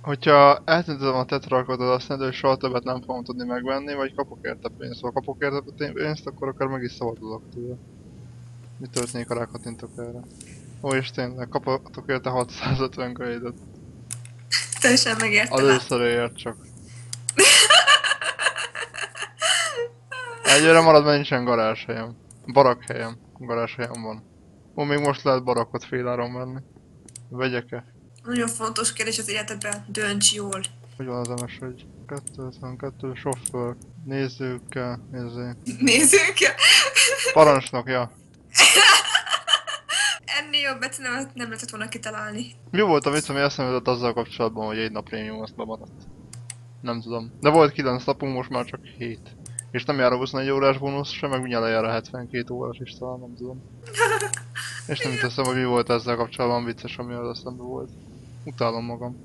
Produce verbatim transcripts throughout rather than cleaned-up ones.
Hogyha eltüntetem a tetrakodot, azt jelenti, hogy soha többet nem fogom tudni megvenni, vagy kapok érte pénzt. Ha kapok érte pénzt, akkor akár meg is szabadulok tőle. Mi történik, ha rákattintok erre? Ó, és tényleg, kapatok érte hatszázötven kredit. Teljesen megérte. Előszörért csak. Egyre marad, mert nincsen garázshelyem. Barakhelyem. Garázshelyem van. Ó, még most lehet barakot féláron venni. Vegyek-e? Nagyon fontos kérdés az életedben, dönts jól. Hogy van az em es, hogy kettőszázötvenkettő sofőr. Nézőkkel, nézzé. Nézzük! Parancsnok, ja. Ennél jobbet nem, nem lehetett volna kitalálni. Mi volt a vicc, ami eszembe jutott azzal kapcsolatban, hogy egy nap prémium azt bemaradt? Nem tudom. De volt kilenc napunk, most már csak hét. És nem jár a huszonegy órás bónusz sem, meg mindjárt lejár a hetvenkét órás is, talán nem tudom. És nem teszem, hogy mi volt ezzel kapcsolatban vicces, ami az eszembe volt. Utálom magam.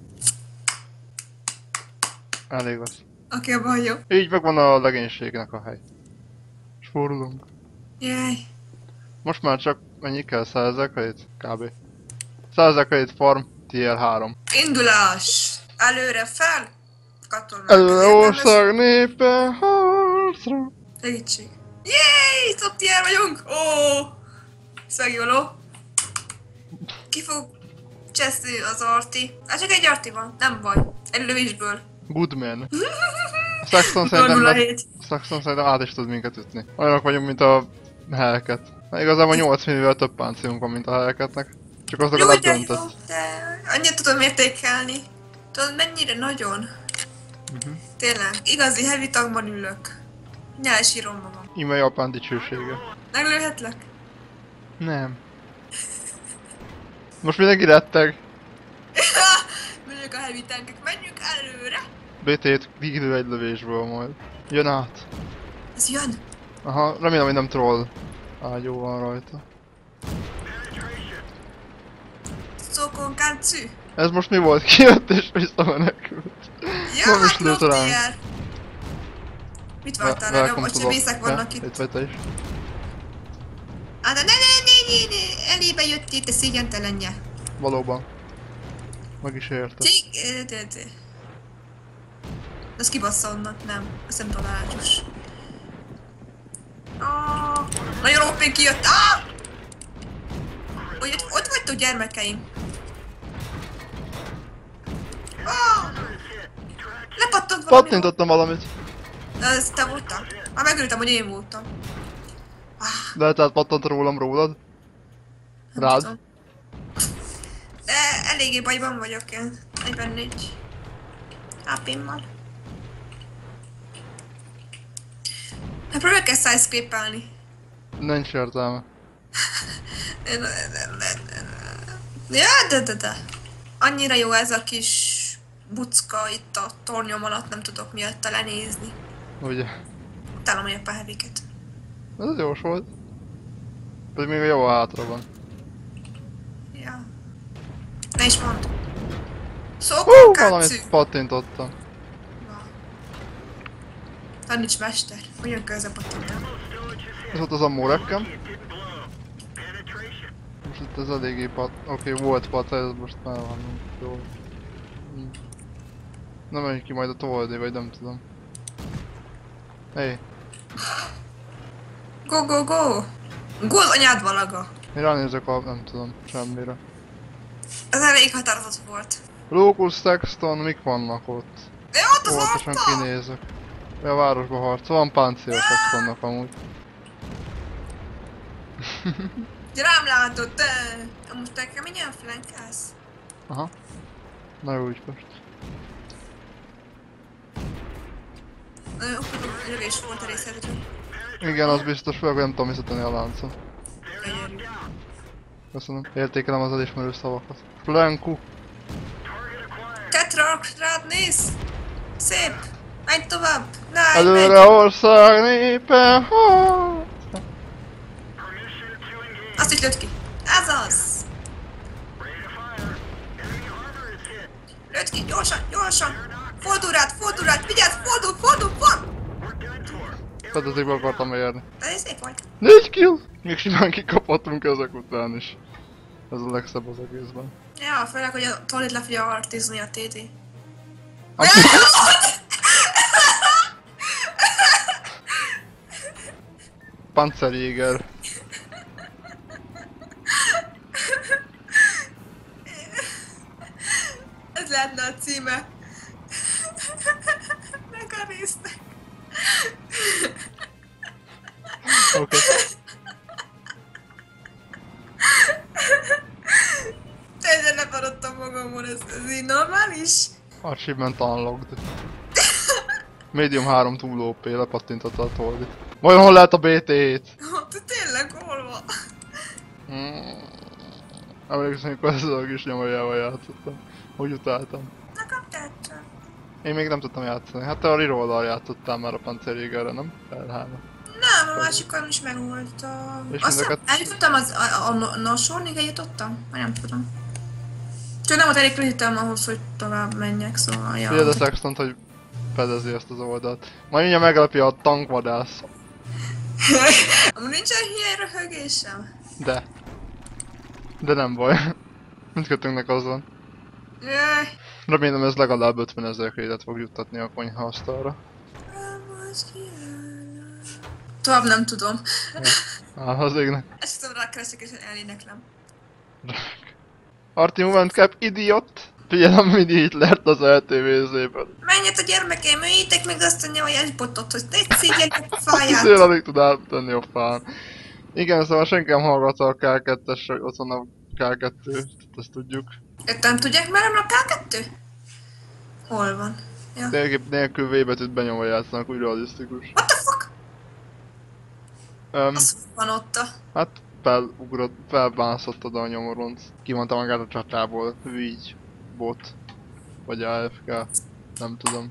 Elég az. Oké, okay, abban jó. Így megvan a legénységnek a hely. Spórolunk. Jaj. Most már csak mennyi kell? százezer kredit? Kb. százezer kredit farm, tier három. Indulás! Előre fel! Katonák. Előre ország népe harcra! Segítség. Jéj! Top tier vagyunk! Ó! Szegüló. Ki fog cseszni az arti? Hát csak egy arti van, nem baj. Egy lövésből. Goodman. Saxon szerintem, Saxon szerintem át is tud minket ütni. Olyanok vagyunk, mint a Hellcat. Na, igazából nyolc millivel több páncélunk van, mint a Hellcatnek. Csak azokat Jó, de jó, ledöntött. de annyit tudom értékelni. Tudod, mennyire nagyon? Uh-huh. Tényleg, igazi heavy tagban ülök. Nyelsírom magam. Íme Japán dicsősége. Meglőhetlek? Nem. Most mindenki retteg. Menjünk a heavy tankek, menjünk előre! bé té-t kikidő egy lövésből majd. Jön át. Ez jön! Aha, remélem, hogy nem troll. Ágyó van rajta. Szókon káncu! Ez most mi volt? Kijött és visszamenekült. Ja, Nem is hát lőtt ránk. tier. Mit vártál engem? Ott csibészek vannak itt. Itt vagy te is. Á, de ne, ne, ne, ne, ne, elébe jöttél, te szégyentelenje. Valóban. Meg is érted. Csík, de, de. Az kibassza onnan, nem. Azt nem találatos. Ah, nagyon ó pé kijött. Ah! Ott, ott vagytok gyermekeim. Ah! Lepattant valami. Pattintottam valamit. Ez te voltál? Már megöltem, hogy én voltam. Ah, De tehát pattant rólam rólad? nem Rád? tudom. De eléggé bajban vagyok én. negyvennégy há pé-mmal. Hát próbálok ezt sidescrape-elni. Nincs értelme. Ja, de de de. Annyira jó ez a kis bucka itt a tornyom alatt, nem tudok miatta lenézni. Ugye? Talán olyan heviket. Ez az jós volt. Pedig még a jó hátra van. Ja. Ne is mondd. Hú, Szóval kátszű. valamit pattintottam. Hát nincs mester. Hogyan kell ez a pattintani? Ez ott az a mórekkem. Most itt ez eléggé pat... Oké, okay, volt pat, ez most már van. Jó. Nem menjünk ki majd a toldé, vagy nem tudom. Hé. Go, go, go! Go az anyád valaga! Én ránézek a... nem tudom, semmire. Ez elég határozott volt. Locus, Sexton, mik vannak ott? De ott az Óvatosan arca! kinézek. A városba harcol, van páncél a Sextonnak amúgy. De rám látod, te! Most nekem milyen flankász? Aha. Na jó, úgy most. Nagyon lövés volt a részedről. Igen, az biztos, hogy nem tudom visszatenni a láncot. Gyönyörű. Köszönöm. Értékelem az elismerő szavakat. Flanku. Tetrarch, rád néz! Szép! Menj tovább! Náj, Előre menj! ország népe harc. Azt is lőtt ki! Ez az! Lőtt ki, gyorsan, gyorsan! Fordul rád, fordul rád, vigyázz, fordul, fordul, fordul! Fedezékbe akartam érni. De ez szép volt. négy kill! Még simán kikaphattunk ezek után is. Ez a legszebb az egészben. Ja, főleg, hogy a Tolit le fogja artizni a té té. Panzerjäger. Ez lehetne a címe. Meg a résznek. Oké. Okay. Teljesen leparodtam magamon, ez, ez így normális? Achievement unlocked. Medium három túl ó pé, lepattintotta a toldit. Vajon hol lehet a bé té hét? Te tényleg hol van? Mm. Emlékszem, amikor ezzel a kis nyomoljával játszottam. Úgy utáltam. Nekem tetszett. Én még nem tudtam játszani. Hát te a reroll-dal játszottál már a Panzerjägerre, nem? Felhána. Nem, a másikon is megvoltam. És Azt mindeket- eljutottam az, a, a, a Norsornig eljutottam? Már nem tudom. Csak nem volt elég kreditem ahhoz, hogy tovább menjek, szóval ja. Figyeld a Sextont, hogy fedezi ezt az oldalt. Majd mindjárt meglepja a tankvadász. Amúgy nincsen hülye röhögésem. De. De nem baj. Mindkettőnknek az van. Jaj. Remélem ez legalább ötvenezer crédet fog juttatni a konyhaasztalra. Tovább nem tudom. Áh, az égnek. Ezt tudom, rákeresek és eléneklem. Arti Movement Cap, idiot! Figyelem, mindig itt lehet az el té vé zében. Menjet a gyermekeim, üljétek meg azt a nyavajás botot, hogy ne szígyeljetek a fáját. Szél alig tud áttenni a fán. Igen, szóval senki nem hallgatta a ká kettes, hogy ott van a ká kettő, tehát ezt tudjuk. Ötten tudják merem a ká kettő? Hol van? Ja. Tényleg nélkül V betűt benyomva játszanak, úgy realisztikus. What the fuck? Um, Az van ott a... hát felugrott, felbánszottad a nyomoront. Kimondta magát a csatából, így bot. Vagy á ef ká, nem tudom.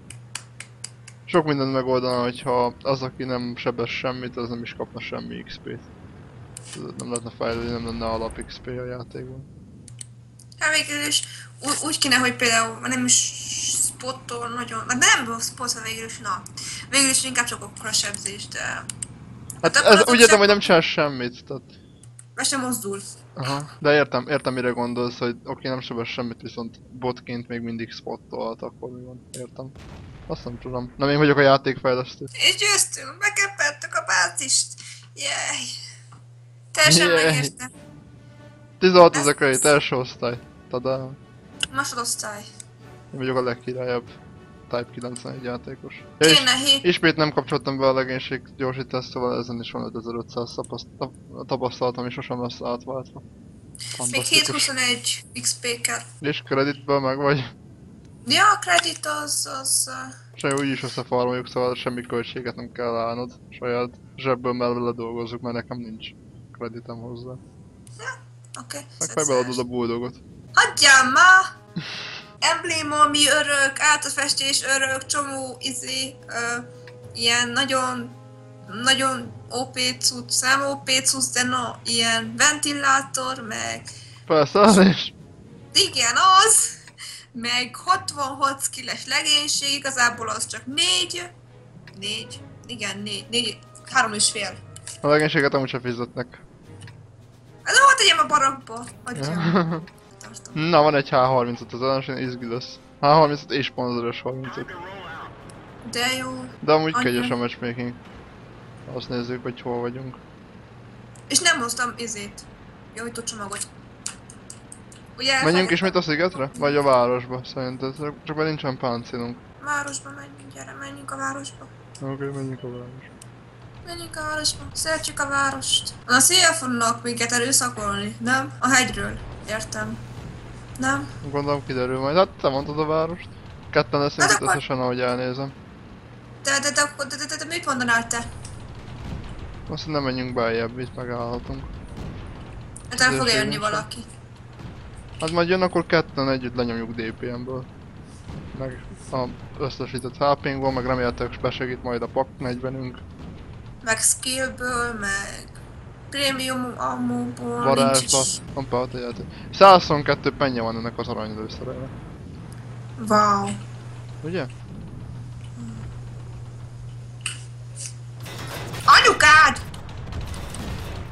Sok mindent megoldana, hogyha az, aki nem sebez semmit, az nem is kapna semmi iksz pét. Nem lehetne fejlődni, nem lenne alap iksz pé a játékban. Hát végül is ú- úgy kéne, hogy például nem is spottol nagyon... Hát nem spottol végül is, na. Végül is inkább csak akkor a sebzés, de... Hát akkor ez az úgy a értem, hogy seb- nem csinál semmit, tehát... Be sem mozdul. Aha. De értem, értem mire gondolsz, hogy oké, nem sebez semmit, viszont botként még mindig spottolt, akkor mi van, értem. Azt nem tudom. Nem én vagyok a játékfejlesztő. És győztünk, megkepettük a bázist. Jaj. Teljesen Jaj. megértem. tizenhat Ez- ezer credit, első osztály. Tada. Másodosztály. Én vagyok a legkirályabb Type kilencvenegy játékos. Ja, és Kéne hét. ismét nem kapcsoltam be a legénység gyorsítást, szóval ezen is van ötezer-ötszáz tapaszt tapasztalatom, és sosem lesz átváltva. Még Fantasztikus. hétszázhuszonegy iksz pé kell. És kreditből meg vagy. Ja, a kredit az... az... uh, Se úgyis összefarmoljuk, szóval semmi költséget nem kell állnod. Saját zsebből mellé dolgozzuk, mert nekem nincs kreditem hozzá. Oké. Meg majd beadod a bulldogot. Hagyjál már! Embléma, ami örök, áltatfestés örök, csomó izé, ö, ilyen nagyon, nagyon ó pé cucc, nem ó pé cucc, de no, ilyen ventilátor, meg Persze, az is. igen, az, meg hatvanhat skilles legénység, igazából az csak négy, négy, igen, négy, négy, három és fél. A legénységet amúgy sem fizetnek. Ez hol tegyem a barakba? Hagyjam. Tartom. Na, van egy há harmincöt az ellenség, izgi lesz. há harmincöt és panzeres harmincöt. De jó. De amúgy Anya. kegyes a matchmaking. Azt nézzük, hogy hol vagyunk. És nem hoztam izét. Javító csomagot. Ugye Menjünk ismét a szigetre? Vagy a városba, szerinted? Csak mert nincsen páncélunk. Városba menjünk, gyere, menjünk a városba. Oké, okay, menjünk a városba. Menjünk a városba, szeretjük a várost. Na, széjjel fognak minket erőszakolni, nem? A hegyről, értem. Nem? Gondolom kiderül majd. Hát te mondtad a várost. Ketten leszünk Hát itt akkor- összesen, ahogy elnézem. De, de, de, de, de, de, de mit mondanál te? Azt hogy nem menjünk beljebb, itt megállhatunk. Hát el fog Ezért jönni nincsen. valaki. Hát majd jön, akkor ketten együtt lenyomjuk dé pé em-ből. Meg a összesített há pénkból, meg remélhetőleg besegít majd a pak negyvenünk. Meg skillből, meg prémium ammóból, nincs Varázsba. is. Hoppá, ott egy játék. száz huszonkettő pennye van ennek az aranylőszerelve. Wow. Ugye? Anyukád!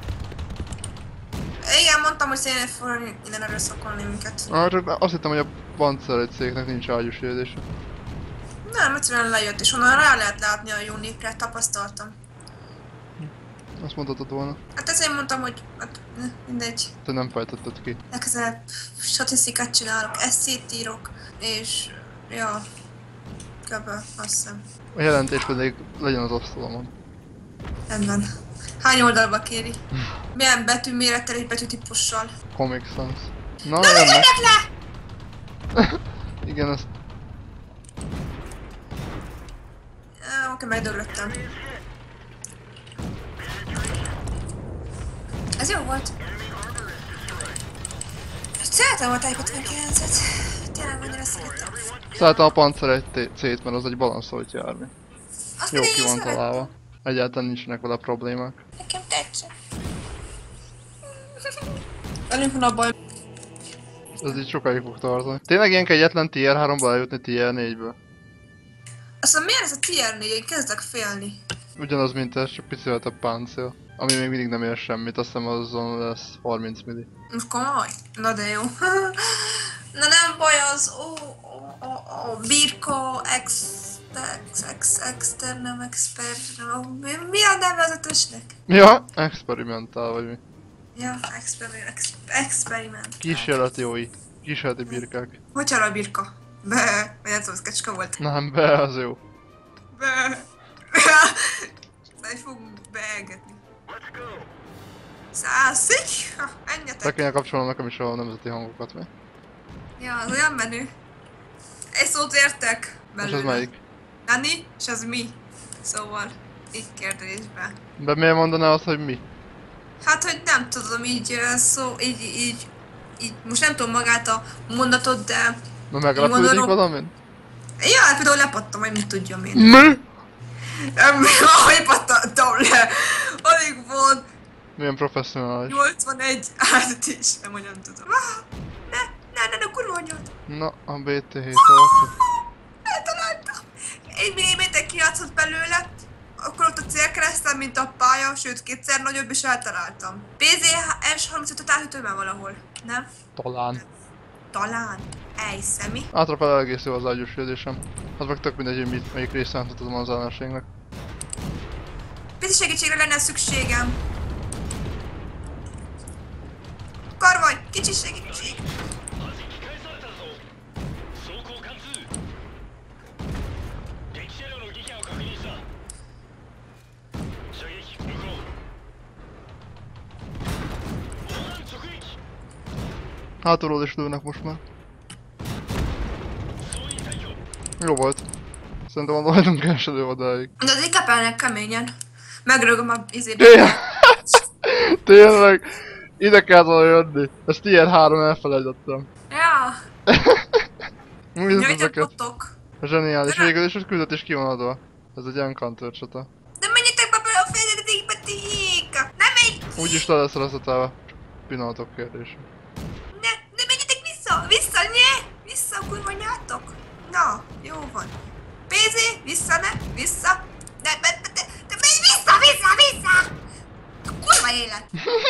Igen, mondtam, hogy szépen fognak innen erőszakolni minket. Ah, csak azt hittem, hogy a Panzer egy cégnek nincs ágyús védése. Nem, egyszerűen lejött, és onnan rá lehet látni a jó népre, tapasztaltam. Azt mondhatod volna. Hát ezért mondtam, hogy hát, ne, mindegy. Te nem fejtetted ki. Legközelebb statisztikát csinálok, eszét írok, és ja, kb. Azt hiszem. A jelentés pedig legyen az asztalomon. Rendben. Hány oldalba kéri? Milyen betűmérettel és betűtípussal? Comic Sans. Na, Na, jönnek. legyenek le! Igen, ezt Á, Oké, megdöglöttem. Ez jó volt. Szeretem a Type ötvenkilencet. Tényleg annyira szeretem. Szeretem a Panzer egy C-t, mert az egy balanszolt járni. Azt Jó pedig ki én van szeretem. találva. Egyáltalán nincsenek vele problémák. Nekem tetszik. Velünk van a baj. Ez így sokáig fog tartani. Tényleg ilyen egyetlen tier háromba eljutni tier négyből? Aztán miért ez a tier négy? Én kezdek félni. Ugyanaz, mint ez, csak picivel több páncél. Ami még mindig nem ér semmit, azt hiszem azon lesz harminc milli. Most komoly? Na de jó. Na nem baj az, ó, ó, ó, ó, Birko, ex, ex, ex, externem, expert, mi, mi a neve az ötösnek? Ja, experimentál vagy mi. Ja, experiment, ex, experiment. Kísérleti jói. Kísérleti birkák. Hogy hal a Birka? Be, vagy nem tudom, kecska volt. Nem, be, az jó. Be. Szóval fogunk beelgetni. Szászik? Ha, Te menjetek. kéne kapcsolnom nekem is a nemzeti hangokat, mi? Ja, az olyan menő. Egy szót értek És ez belőle. melyik? Nani, és az mi? Szóval, így kérdésbe. De miért mondaná azt, hogy mi? Hát, hogy nem tudom, így ö, szó, így, így, így, most nem tudom magát a mondatot, de... Na meglepődik gondolom- valamin? Ja, hát például lepattam, hogy mit tudjam én. Mi? Nem, ahogy pattantam le. Alig van Milyen professzionális. nyolcvanegy át is, nem olyan tudom. Ah, ne, ne, ne, ne, kurva anyod. Na, a bé té hét oké. Eltaláltam. Egy milliméter kijátszott belőle, akkor ott a célkeresztem, mint a pálya, sőt kétszer nagyobb, és eltaláltam. pé zé es harmincötöt átütöm már valahol, nem? Talán. Talán. Ej, szemi. Átrapel egész jó az ágyús védésem. Az meg tök mindegy, hogy mit, melyik része nem tudom az ellenségnek. Pici segítségre lenne szükségem. Karvaj, kicsi segítség. Hátulról is lőnek most már. Jó volt. Szerintem a Lloydunk esedő odáig. De az ikapelnek keményen. Megrögöm a izébe. Tényleg? Tényleg? Ide kellett volna jönni. Ezt tier három elfelejtettem. Ja, Mi ez nyújtja ezeket? potok. Zseniális. Végül is a küldetés ki van adva. Ez egy encounter csata. De menjetek be bele a fejledékbe, tiék! Nem menj! Úgyis le lesz reszetelve. Pillanatok kérdése. Ne, ne menjetek vissza! Vissza, nye! Vissza, kurva nyátok! Na, jó van. pé zé, vissza, ne, vissza! Ne, ne, ne, ne, ne, menj vissza, vissza, vissza! Kurva élet!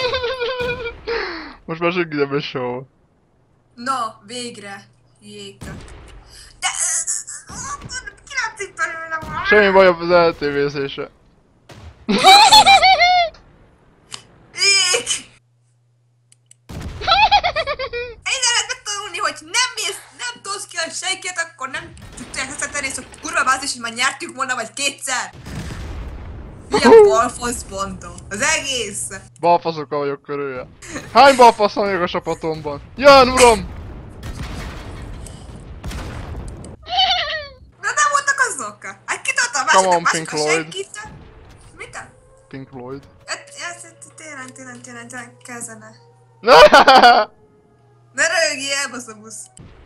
Most már senki nem is show. Na, végre. Jék. De... Kilátszik belőle már! Semmi bajabb az eltévézése. Jék! Egyre lehet megtanulni, hogy nem mész, nem tolsz ki a senkiet, akkor nem tudják ezt a terész, hogy kurva bázis, hogy már nyertük volna, vagy kétszer. Milyen balfasz banda. Az egész. Balfaszokkal vagyok körülje. Hány balfasz van még a csapatomban? Jön, uram! Na nem voltak azok? Hát kitolta a Come on, másik, a Pink másik a Floyd. senkit. Mit? Pink Floyd. Hát, ez tényleg, tényleg, tényleg, tényleg kezdene. Hahaha. Ne rögjél, elbaszabusz.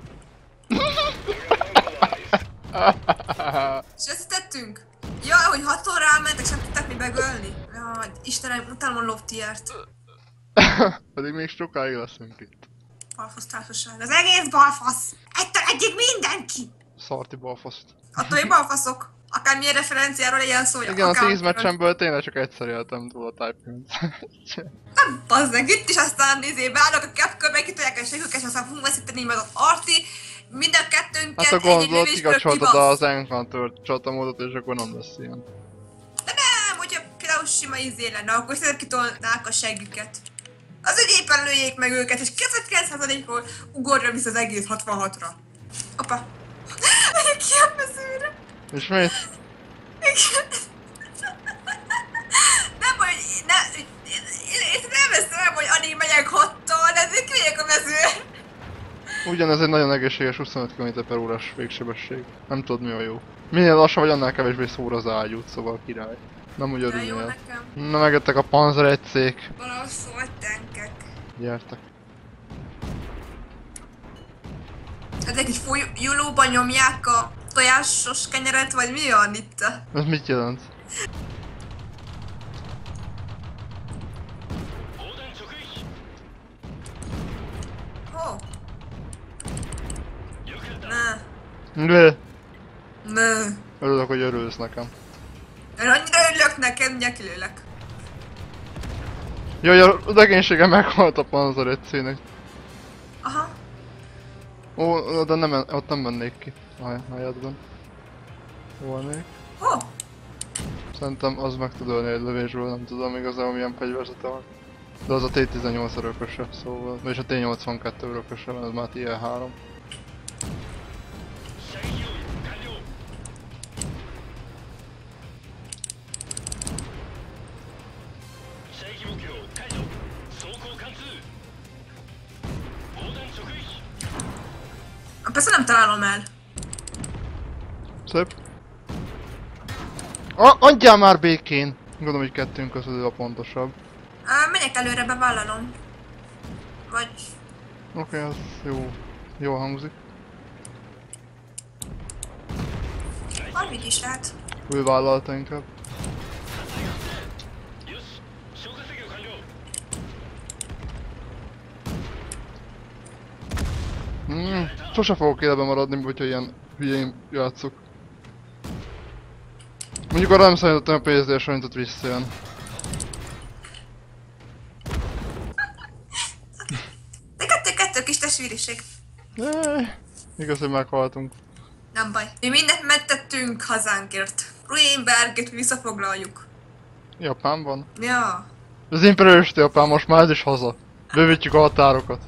És ezt tettünk? Ja, hogy hatszor rámentek, sem tudták mi megölni. Jaj, Istenem, utálom a loptiert. Pedig még sokáig leszünk itt. Balfasz társaság. Az egész balfasz! Egytől egyig mindenki! Szarti balfaszt. Attól, hogy balfaszok. Akármilyen referenciáról legyen szó. Igen, a tíz meccsemből tényleg csak egyszer éltem túl a Type-mint. Nem, bazdmeg, itt is aztán izé beállok a Capcom, meg kitolják a següket, és aztán fogunk veszíteni meg az Arti, mind a kettőnket Hát a egyik gondolat lövésből kikapcsoltad kibasz. az Encounter csatamódot, és akkor nem lesz ilyen. De nem, hogyha például sima izé lenne, akkor szerintem kitolnák a següket. Az, hogy éppen lőjék meg őket, és kilencvenkilenc százalékról ugorja vissza az egész hatvanhatra. Opa. Ki a mezőre? És mit? Nem, hogy ne, én, én nem veszem, hogy alig megyek hattal, de ezért kimegyek a mezőre. Ugyanez egy nagyon egészséges huszonöt kilométer per órás végsebesség. Nem tudod mi a jó. Minél lassabb vagy, annál kevésbé szór az ágyút, szóval király. Nem úgy De jó örülnél. nekem. Na megettek a Panzer egyszék. Valahol szólt tankek. Gyertek. Ezek egy folyulóban nyomják a tojásos kenyeret, vagy mi van itt? Ez mit jelent? Ó. Ne. Lő! Ne. Örülök, hogy örülsz nekem. Én annyira örülök neked, nyekilőlek. Jaj, a legénysége meghalt a Panzer egyszének. Aha. Ó, de nem, ott nem mennék ki a helyedben. Volnék. Ó. Szerintem az meg tud ölni egy lövésből, nem tudom igazából milyen fegyverzete van. De az a T tizennyolc örököse, szóval. És a T nyolcvankettő örököse, mert ez már T L három. Persze nem találom el. Szép. Ah, adjál már békén! Gondolom, hogy kettőnk közül a pontosabb. Á, menjek előre, bevállalom. Vagy... Oké, okay, az jó. Jól hangzik. Bármit is lehet. Ő vállalta inkább. Hmm, sose fogok életben maradni, hogyha ilyen hülyén játszok. Mondjuk arra nem számítottam, a P S D-es rajtot visszajön. De kettő-kettő kis testvériség. Jaj, igaz, hogy meghaltunk. Nem baj. Mi mindent megtettünk hazánkért. Ruinberget visszafoglaljuk. Japánban? Ja. Az imperialist Japán, most már ez is haza. Bővítjük a határokat.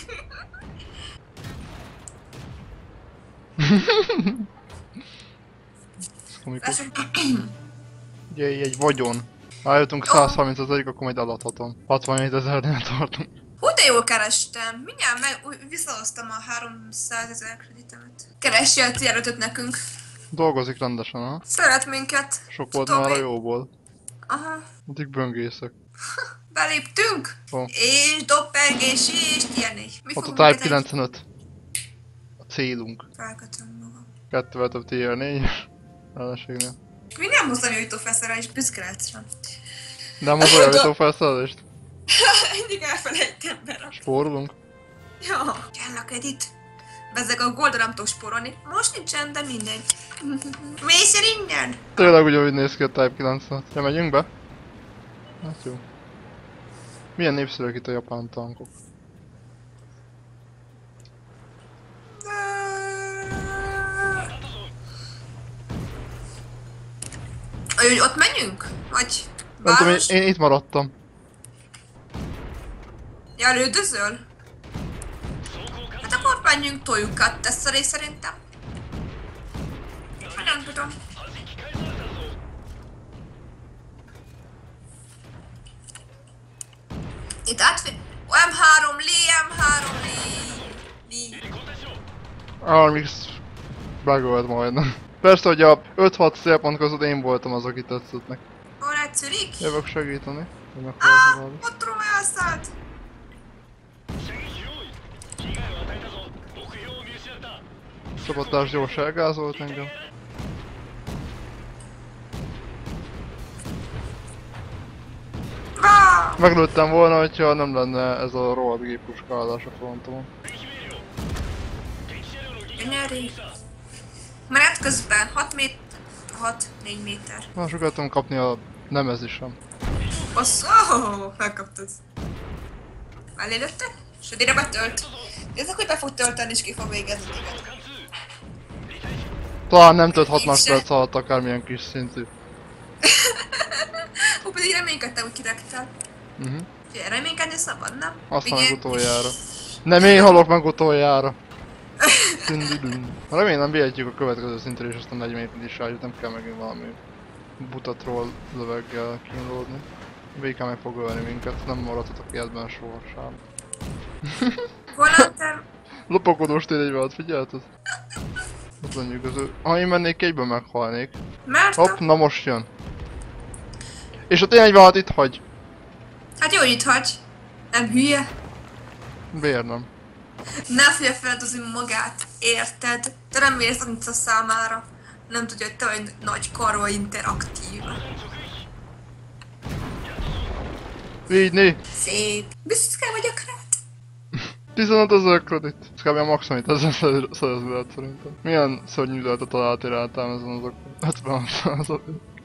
Ugye egy vagyon. Ha eljutunk száz harmincezerig, akkor majd eladhatom. hatvanhét ezernél tartunk. Hú, de jól kerestem. Mindjárt meg úgy visszahoztam a háromszázezer kreditemet. Keressél a tier ötöt nekünk. Dolgozik rendesen, ha? Szeret minket. Sok volt Tudom már a én. jóból. Aha. Addig böngészek. Beléptünk. Ó. És doppelgés és ilyenek. Mi Ott a fogunk Type ezen- kilencvenöt. A célunk. Felkötöm magam. Kettővel több tier négyes. Ellenségnél. Mi nem hoztam javítófelszerelést, és büszke lehetsz rá. De most olyan jutó felszerelést? Mindig elfelejtem be. Spórolunk? Ja. Kell a kredit. Bezzeg a goldra nem tudok spórolni. Most nincsen, de mindegy. Mész el innen? Tényleg ugyanúgy néz ki a Type kilencvenöt. Ja, megyünk be? Hát jó. Milyen népszerűek itt a japán tankok? Hogy ott menjünk? Vagy Nem tudom, én, város? én itt maradtam. Ja, lődözöl? Hát akkor menjünk, toljuk át ezt a részt szerintem. Nem tudom. Itt átfér... M három lé, M három lé. Lé. Armix begölt majdnem. Persze, hogy a öt-hat célpont között én voltam az, aki tetszett neki. Hol egyszerűk? Jövök segíteni. hogy Á, meghalok. ott Róma elszállt. Szabadtás gyors elgázolt engem. Vá! Meglőttem volna, hogyha nem lenne ez a rohadt géppuskálás a frontomon. Gyönyörű. Menet közben hat méter... hat, négy méter. Már sokat tudom kapni a nemezisem. Basz... Oh, megkaptad. Mellé lőtte? Södére betölt. Ez akkor be fog tölteni és ki fog végezni téged. Talán nem tölt hat másodperc alatt akármilyen kis szintű. Hú, pedig reménykedtem, hogy kiregtel. Uh-huh. Ugye, reménykedni szabad, nem? Aztán meg Igen. utoljára. Nem én halok meg utoljára. Remélem vihetjük a következő szintre és aztán negyvenegy is rájut, nem kell megint valami buta troll löveggel kínlódni. Véka meg fog ölni minket, nem maradhatok életben sohasem. Volante... Lopakodós tényleg figyelted? Ott mondjuk az ő... Ha én mennék egyben meghalnék. Mert Hopp, a... na most jön. És a tényleg itt hagy. Hát jó, itt hagy. Nem hülye. Miért nem? Ne fogja feladozni magát, érted? Te nem érsz a számára. Nem tudja, hogy te vagy nagy karva interaktív. Így né. Szép. Büszke vagyok rád. tizenöt ezer kredit. Ez kb. A max, amit ezzel szerezni lehet szerintem. Milyen szörnyű lehetett találtiráltám ezen azok ötven százalék.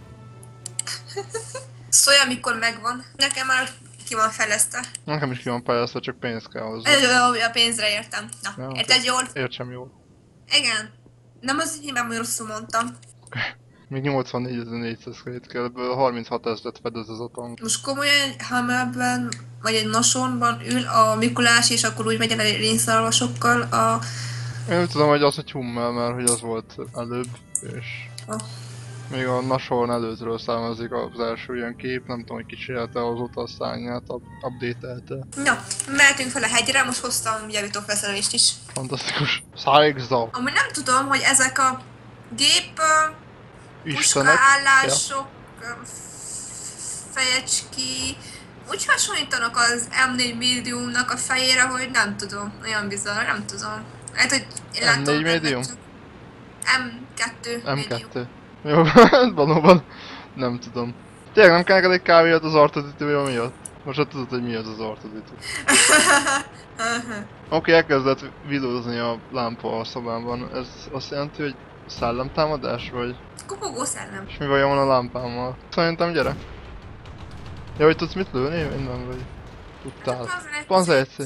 Szólj, amikor megvan. Nekem már ki van fejlesztve. Nekem is ki van fejlesztve, csak pénz kell hozzá. Ö, a pénzre értem. Na, Ja, érted jól? Értsem jól. Igen. Nem az így hibám, hogy rosszul mondtam. Még nyolcvannégyezer-négyszáz kredit kell, ebből harminchat ezret fedez az a tank. Most komolyan, ha ebben, vagy egy nasonban ül a Mikulás, és akkor úgy megy el a rénszarvasokkal a... Én úgy tudom, hogy az egy hummel, mert hogy az volt előbb, és... Oh. Még a Nason előttről származik az első ilyen kép, nem tudom, hogy kicsinálte azóta a szárnyát, update-elte. Na, mehetünk fel a hegyre, most hoztam javítófelszerelést is. Fantasztikus. Szájgza! Amúgy nem tudom, hogy ezek a gép... Uh, Istenek. puskaállások, ja. Fejecski... Úgy hasonlítanak az em négy médiumnak a fejére, hogy nem tudom. Olyan bizarr, nem tudom. Lehet, hogy én látom... em négy médium? em kettő em médium. kettő. Jó, valóban. Nem tudom. Tényleg nem kell neked egy kávéját az artodítő miatt? Most hát tudod, hogy mi az az artodítő. Oké, okay, elkezdett videózni a lámpa a szobámban. Ez azt jelenti, hogy szellemtámadás vagy? Kopogó szellem. És mi vajon van a lámpámmal? Szerintem gyere. Ja, hogy tudsz mit lőni? Innen vagy. Tudtál. Panzerci.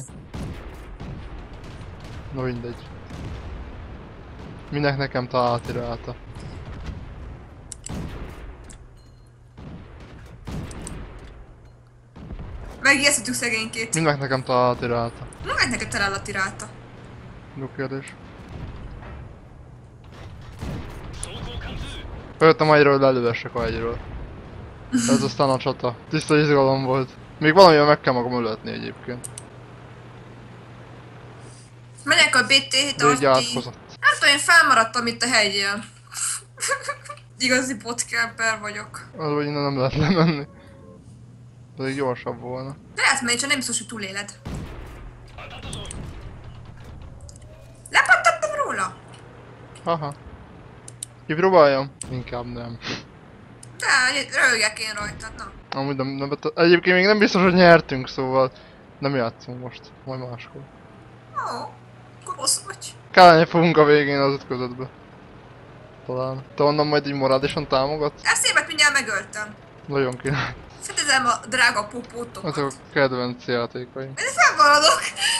Na mindegy. Minek nekem találtirálta. Megijesztettük szegénykét. Minek nekem találtirálta. Magát neked találatirálta. Jó kérdés. Jöttem egyről, lelövessek a egyről. Ez aztán a csata. Tiszta izgalom volt. Még valamivel meg kell magam öletni egyébként. Megyek a bé té hét De így arti. átkozott. Nem tudom, én felmaradtam itt a hegyen. Igazi podcamper vagyok. Az, hogy innen nem lehet lemenni. Pedig gyorsabb volna. De lehet menni, csak nem biztos, hogy túléled. Lepattattam róla? Haha. Kipróbáljam? Inkább nem. De, röhögek én rajtad, na. Amúgy nem, nem bet- egyébként még nem biztos, hogy nyertünk, szóval nem játszunk most, majd máskor. Ó, akkor rossz vagy. Kellene fogunk a végén az ütközetbe. Talán. Te onnan majd így morálisan támogatsz? Eszémet mindjárt megöltem. Nagyon kéne. Fedezem a drága Azok popótokat. a kedvenc játékaim. De felmaradok.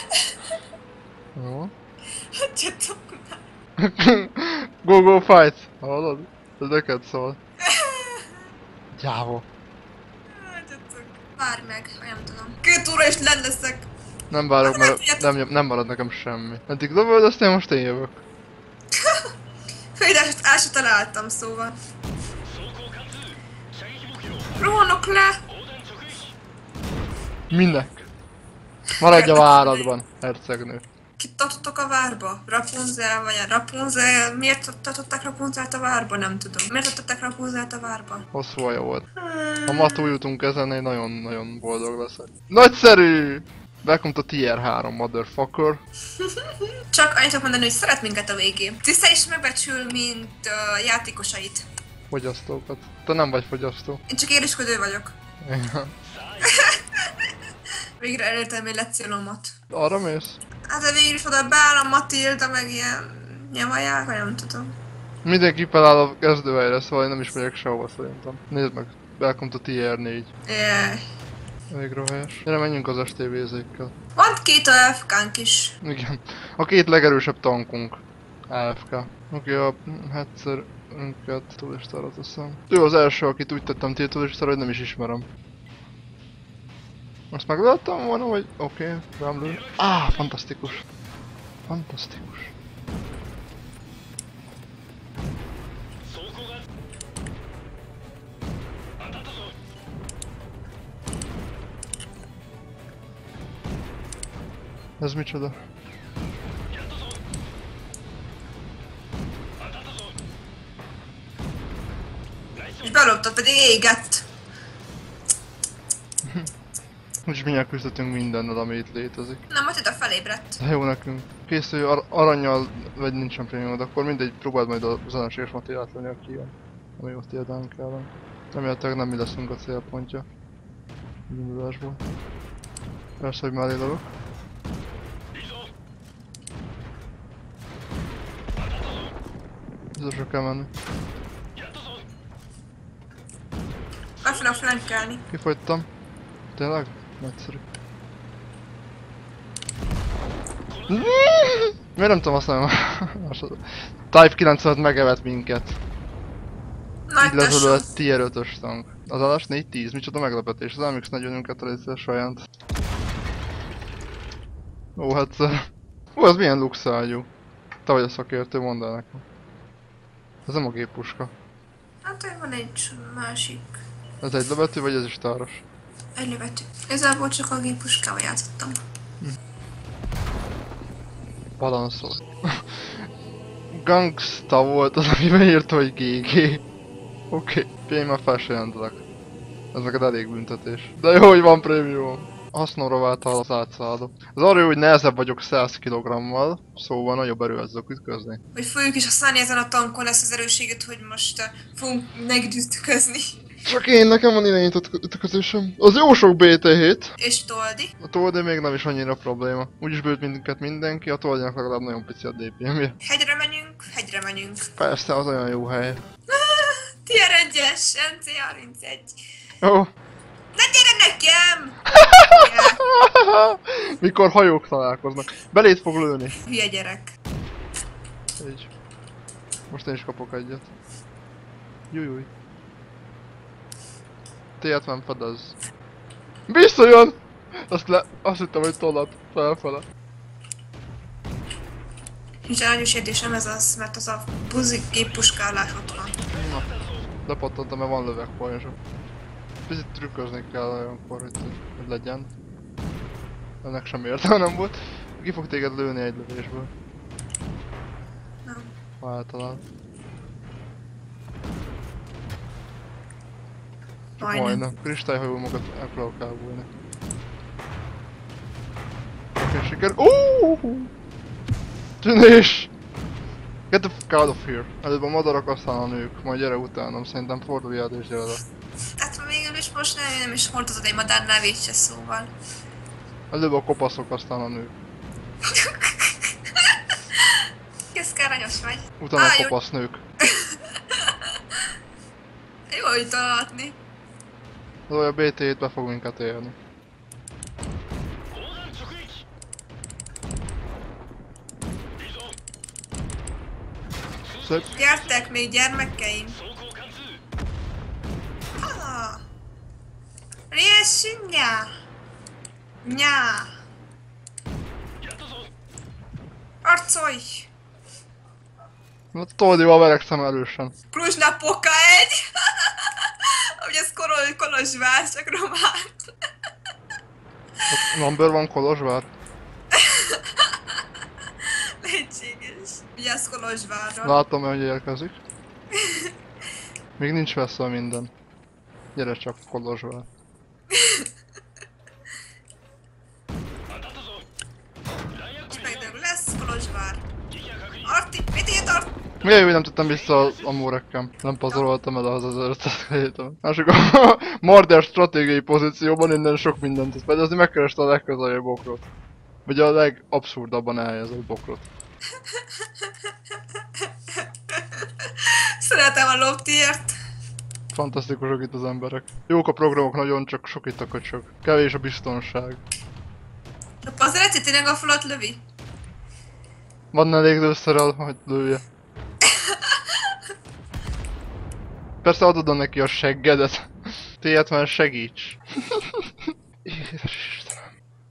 Jó. Hagyjatok már. Go go fight! Hallod? Ez neked szól. Gyáva. Hagyjatok. Várj meg, nem tudom. Két óra és lenn leszek. Nem várok, Hát nem mert tudjátok. nem, nem marad nekem semmi. Eddig lövöldöztél, most én jövök. Főidást el se találtam, szóval. Rohanok le. Minek? Maradj a váradban, hercegnő. Kit tartottak a várba? Rapunzel vagy a Rapunzel? Miért tartották Rapunzelt a várba? Nem tudom. Miért tartották Rapunzelt a várba? Hosszú haja volt. Ha ma túljutunk ezen, én nagyon-nagyon boldog leszek. Nagyszerű! Welcome to tier három, motherfucker. Csak annyit tudok mondani, hogy szeret minket a végén. Tisztel és megbecsül, mint uh, játékosait. Fogyasztókat. Te nem vagy fogyasztó. Én csak érésködő vagyok. Igen. Végre elértem egy lecélomat. Arra mész? Hát de végül is oda beáll a Matilda, meg ilyen nyavaják, vagy nem tudom. Mindenki feláll a kezdőhelyre, szóval én nem is megyek sehova szerintem. Nézd meg, Welcome to tier négy. Jaj. Elég rohelyes. Gyere, menjünk az es té vé-zékkel. Van két á ef kánk is. Igen. A két legerősebb tankunk. á ef ká. Oké, a headserünket turistára teszem. Ő az első, akit úgy tettem turistára, hogy nem is ismerem. Azt megöltem volna, vagy... Oké, okay, rám lő. Á, fantasztikus. Fantasztikus. Ez micsoda? És beloptad, pedig égett. Úgyis mindjárt küzdöttünk mindennel, ami itt létezik. Na, most ide felébredt. De jó nekünk. Készülj ar aranyjal, vagy nincsen prémiumod, akkor mindegy, próbáld majd a zenes és materiált lenni, aki jön. Ami ott érdálunk el. Remélhetőleg nem mi leszünk a célpontja. Indulásból. Persze, hogy mellé lövök. Biztosra kell menni. Befele flankelni. Kifogytam. Tényleg? Nagyszerű. Miért nem tudom használni a Type kilencvenöt megevett minket. Nagy Így lezölő tesó. a tier ötös tank. Az állás négy tíz, micsoda meglepetés. Az em iksz negyvenünket részes saját. Ó, hát... Ó, ez milyen luxágyú. Te vagy a szakértő, mondd el nekem. Ez nem a géppuska. Hát, hogy van egy másik. Ez egy lövető, vagy ez is táros? Egy lövető. Igazából csak a géppuskával játszottam. Balanszol. Gangsta volt az, amiben írta, hogy gé gé. Oké, okay. Én már fel se jelentelek. Ez neked elég büntetés. De jó, hogy van prémium. Hasznomra vált az átszálló. Az arra jó, hogy nehezebb vagyok száz kilogrammal, szóval nagyobb erővel tudok ütközni. Hogy fogjuk is használni ezen a tankon ezt az erősséget, hogy most uh, fogunk megütközni. Csak én, nekem van irányított ütközésem. Az jó sok bé té hét. És Toldi. A Toldi még nem is annyira probléma. Úgyis bőt minket mindenki, a Toldinak legalább nagyon pici a dé pé em-je. Hegyre menjünk, hegyre menjünk. Persze, az olyan jó hely. Tier egyes, en cé harmincegy. Jó. Ne gyere nekem! Mikor hajók találkoznak. Beléd fog lőni. Hülye gyerek. Így. Most én is kapok egyet. Jújúj. té hetven fedez. Visszajön! Azt le... Azt hittem, hogy tollat felfele. Nincs nagy sértésem ez az, mert az a buzi géppuskálás ott van. Na. Lepattantam, mert van lövegpajzsom. Picit trükközni kell olyankor, hogy, hogy legyen. Ennek sem értelme nem volt. Ki fog téged lőni egy lövésből. Nem. Ha eltalál. Csak Majdnem. majdnem. Kristályhajómokat el próbálok elbújni. Oké, siker. Uuuuh! Tűnés! Get the fuck out of here. Előbb a madarak, aztán a nők. Majd gyere utánam, szerintem fordulj át és gyere le. Hát végül is most nem, nem is hordozod egy madár nevét se, szóval. Előbb a kopaszok, aztán a nők. Kész aranyos vagy. Utána Á, a jó. kopasz nők. Jó, hogy találni. Az olyan bé té hét be fog minket élni. Szép. Gyertek még gyermekeim. Ah. Riessünk, nyá. Nyá. Arcolj. Na Toldival verekszem erősen. Kluzsna poka egy. Ugye ez korol, Kolozsvár, csak román. Number van Kolozsvár? Lehetséges. Ugye ez Kolozsvárra. Látom, hogy érkezik. Még nincs veszve minden. Gyere csak Kolozsvár. Megdög lesz Kolozsvár. Arti, mit írt Arti? Milyen jó, hogy nem tettem vissza a, a mórekkem. Nem pazaroltam el az ezerötszáz héten. Másik a Marder stratégiai pozícióban innen sok mindent tudsz fedezni, megkereste a legközelebb bokrot. Vagy a legabszurdabban elhelyezett bokrot. Szeretem a loptiért. Fantasztikusak itt az emberek. Jók a programok nagyon, csak sok itt a köcsög. Kevés a biztonság. Az Reci tényleg a falat lövi? Van elég lőszerrel, hogy lője. Persze adod neki a seggedet. Téhet már segíts. Édes Istenem.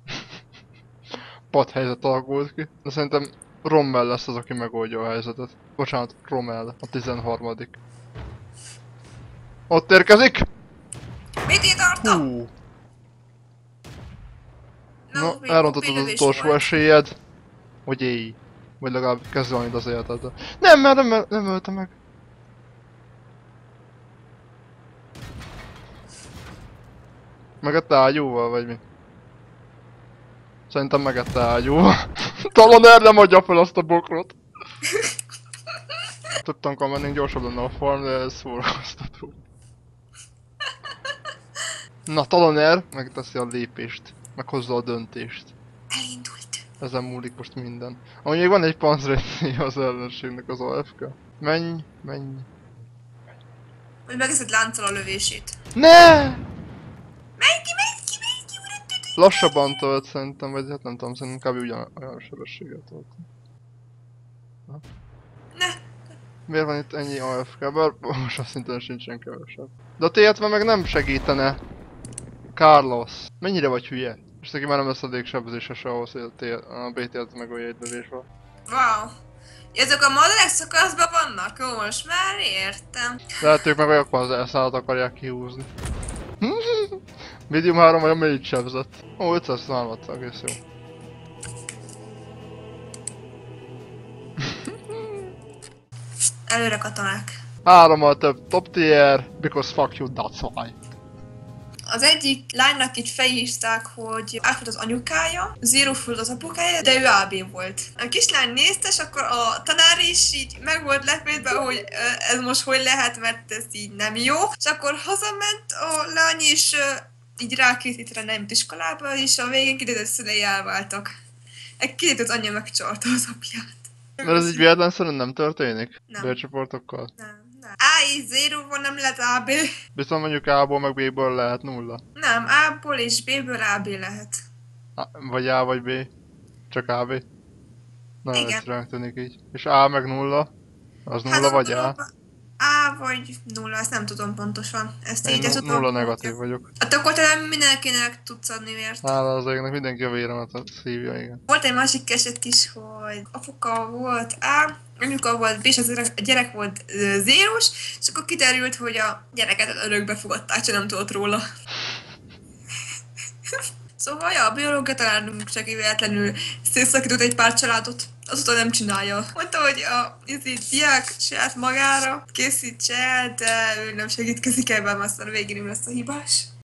Pad helyzet alakult ki. De szerintem Rommel lesz az, aki megoldja a helyzetet. Bocsánat, Rommel, a tizenharmadik. Ott érkezik! Mit itt tartom? Hú. No, Na, még elrontottad az kopilövés utolsó volt. esélyed. Hogy éj. Vagy legalább kezdve az életed. Nem, mert nem, nem ölte meg. Megette ágyúval, vagy mi? Szerintem megette ágyúval. Talán erre nem adja fel azt a bokrot. Tudtam, hogy mennénk gyorsabb lenne a farm, de ez szórakoztató. Na, Taloner megteszi a lépést, meghozza a döntést. Elindult. Ezen múlik most minden. Amúgy még van egy panzrétnél az ellenségnek az á ef ká. Menj, menj. Hogy megeszed lánccal a lövését. Ne! Menj ki, menj ki, menj ki, urat! Lassabban tölt szerintem, vagy hát nem tudom, szerintem kb. Ugyan olyan sebességgel tölt. Ne! Miért van itt ennyi á ef ká? Bár most azt szinten sincsen kevesebb. De a té hetven meg nem segítene. Carlos. Mennyire vagy hülye? És neki már nem lesz elég sebzéses ahhoz, hogy a, T- a bé té-t megolja egy lövésvel. Wow. Ezek a maderek szakaszban vannak? Jó, most már értem. Lehet ők meg olyakkor az elszállat akarják kihúzni. Medium három vagy a mély sebzett. Ó, ötszázhárom, egész jó. Előre katonák. Hárommal több top tier, because fuck you, that's why. Az egyik lánynak itt felhívták, hogy át volt az anyukája, Zero volt az apukája, de ő á bé volt. A kislány nézte, és akkor a tanár is így meg volt lepődve, hogy ö, ez most hogy lehet, mert ez így nem jó. És akkor hazament a lány, és ö, így rá két hétre nem jut iskolába, és a végén kiderült, hogy szülei elváltak. Kiderült, az anyja megcsalta az apját. Mert ez így véletlenszerűen nem történik? Nem. Bércsoportokkal? Nem, nem. á és zéróból nem lehet á bé. Viszont mondjuk A-ból meg B-ből lehet nulla. Nem, A-ból és B-ből á bé lehet. A, vagy A vagy B. Csak A B. Nagyon Igen. egyszerűen tűnik így. És A meg nulla. Az nulla Hát vagy akkor A. A vagy nulla, ezt nem tudom pontosan. Ezt Én így nu- tudom. nulla negatív vagyok. Hát akkor te mindenkinek tudsz adni vért. Hála az égnek, mindenki a véremet szívja, igen. Volt egy másik eset is, hogy apuka volt A, anyuka volt B, és az gyerek, a gyerek volt ö, zéros, és akkor kiderült, hogy a gyereket örökbe fogadták, csak nem tudott róla. Szóval ja, a biológia tanárunk csak véletlenül szétszakított egy pár családot, azóta nem csinálja. Mondta, hogy a izé, diák saját magára készítse el, de ő nem segítkezik ebben, aztán végén ő lesz a hibás.